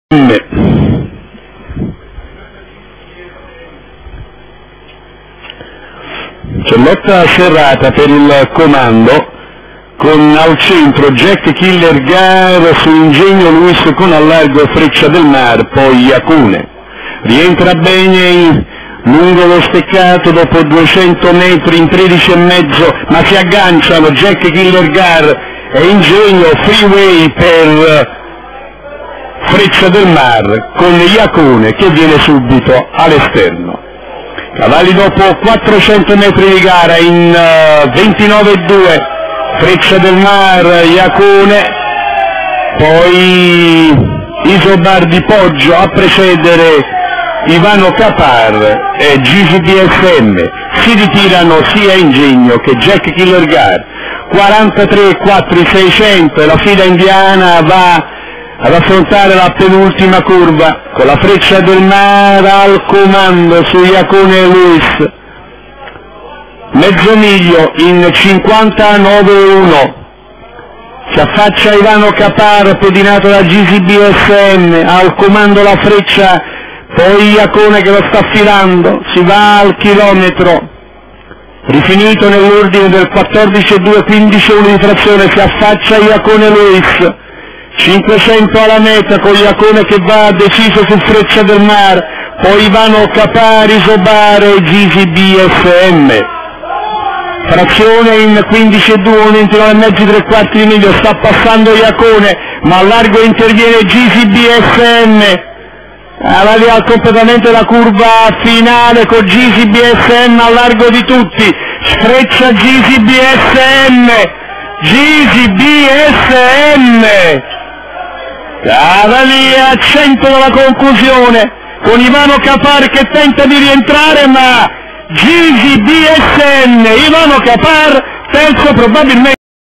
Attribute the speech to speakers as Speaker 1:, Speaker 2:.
Speaker 1: C'è lotta serrata per il comando con al centro Jack Killer Gar su Ingegno Luis con al largo Freccia del Mar, poi Iacune. Rientra bene lungo lo steccato dopo 200 metri in 13,5, ma si agganciano Jack Killer Gar e Ingegno Freeway per Freccia del Mar con Iacune che viene subito all'esterno. Cavalli dopo 400 metri di gara in 29,2, Freccia del Mar, Iacune, poi Isobar di Poggio a precedere Ivano Capar e GCDSM. Si ritirano sia Ingegno che Jack Killer Gar. 43,4 e la fila indiana va ad affrontare la penultima curva con la Freccia del Mar al comando su Iacune e Luis. Mezzo miglio in 59,1, si affaccia Ivano Capar pedinato da GCBSM, al comando la Freccia, poi Iacune che lo sta affilando, si va al chilometro, rifinito nell'ordine del 14,2, 15,1 di trazione, si affaccia Iacune Luis. 500 alla meta con Iacune che va deciso su Freccia del Mar, poi Ivano Capar, Isobar e GCBSM. Frazione in 15,2, 29,5, 3/4 di miglio, sta passando Iacune, ma a largo interviene GCBSM. Avvia completamente la curva finale con GCBSM a largo di tutti. Freccia GCBSM. Cavalli a 100 dalla conclusione con Ivano Capar che tenta di rientrare, ma GCBSM, Ivano Capar terzo probabilmente.